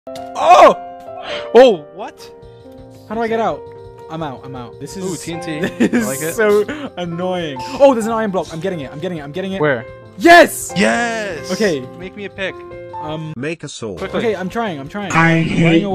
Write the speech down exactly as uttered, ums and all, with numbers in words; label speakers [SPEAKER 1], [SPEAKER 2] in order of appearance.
[SPEAKER 1] Oh!
[SPEAKER 2] Oh, what?
[SPEAKER 1] How do I get out? I'm out. I'm out. This is.
[SPEAKER 2] Ooh, T N T.
[SPEAKER 1] This
[SPEAKER 2] I
[SPEAKER 1] is
[SPEAKER 2] like it.
[SPEAKER 1] so annoying. Oh, there's an iron block. I'm getting it. I'm getting it. I'm getting it.
[SPEAKER 2] Where?
[SPEAKER 1] Yes.
[SPEAKER 2] Yes!
[SPEAKER 1] Okay.
[SPEAKER 2] Make me a pick.
[SPEAKER 1] Um.
[SPEAKER 3] Make a sword.
[SPEAKER 2] Quickly.
[SPEAKER 1] Okay, I'm trying. I'm trying.
[SPEAKER 4] I
[SPEAKER 1] I'm running
[SPEAKER 4] hate
[SPEAKER 1] away.